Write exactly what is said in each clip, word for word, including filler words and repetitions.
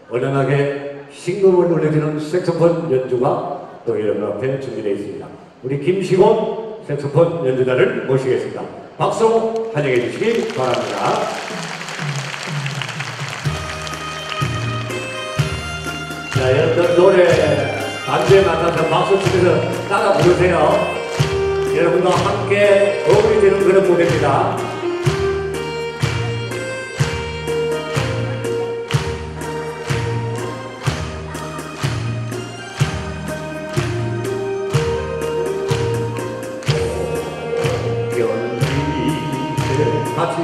은은하게 신금을 울려주는 색소폰 연주가 또 여러분 앞에 준비되어 있습니다. 우리 김시곤 색소폰 연주자를 모시겠습니다. 박수 환영해 주시기 바랍니다. 자, 여러분들 노래 반주에 맞춰서 박수 치면서 따라 부르세요. 여러분과 함께 어울리는 그런 무대입니다. 같이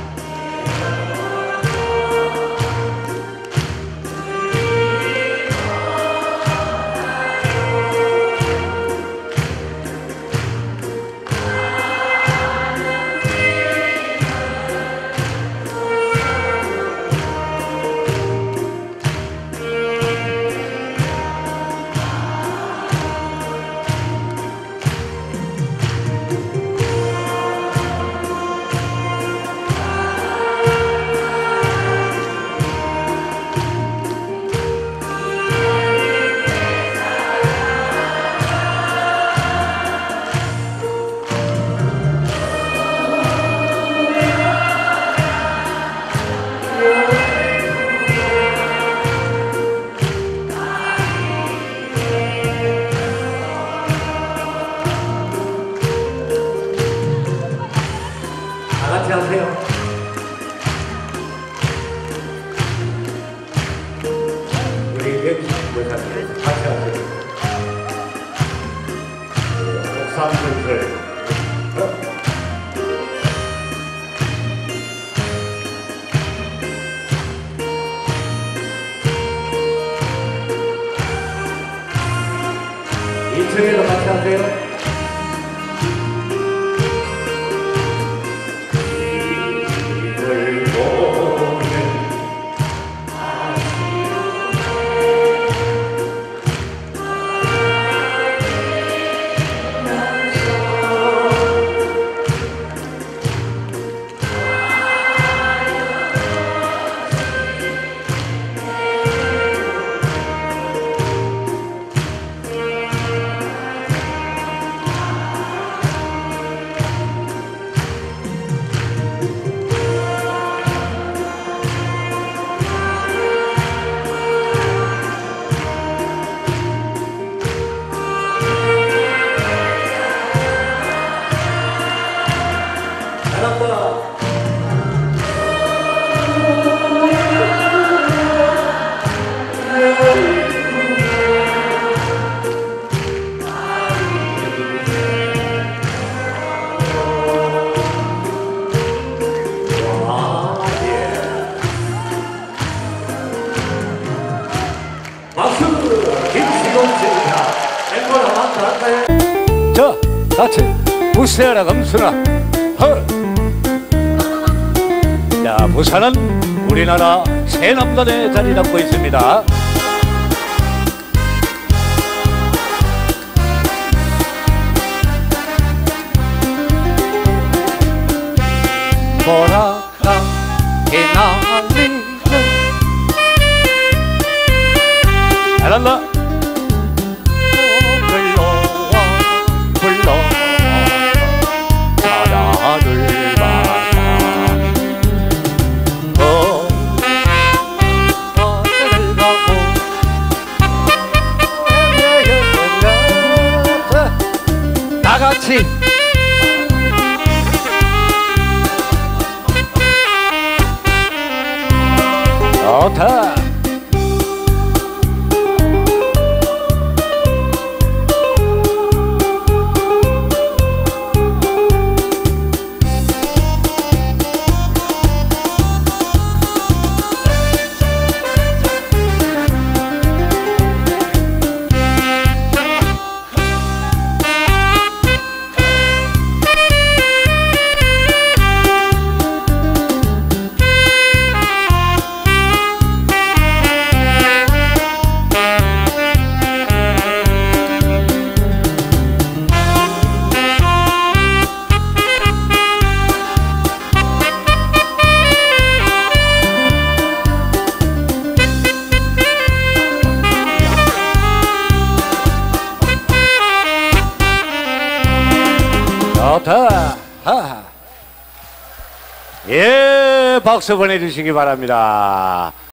같이 하세요. 우리 여사님 같이 하세요. 옥상분들 이층에도 같이 하세요. 자, 같이 부세라 감수나 헐. 자, 부산은 우리나라 새남단의 자리 잡고 있습니다. 보라가 휘날리는 잘한다. 다같이 좋다. 좋다. 하. 예, 박수 보내주시기 바랍니다.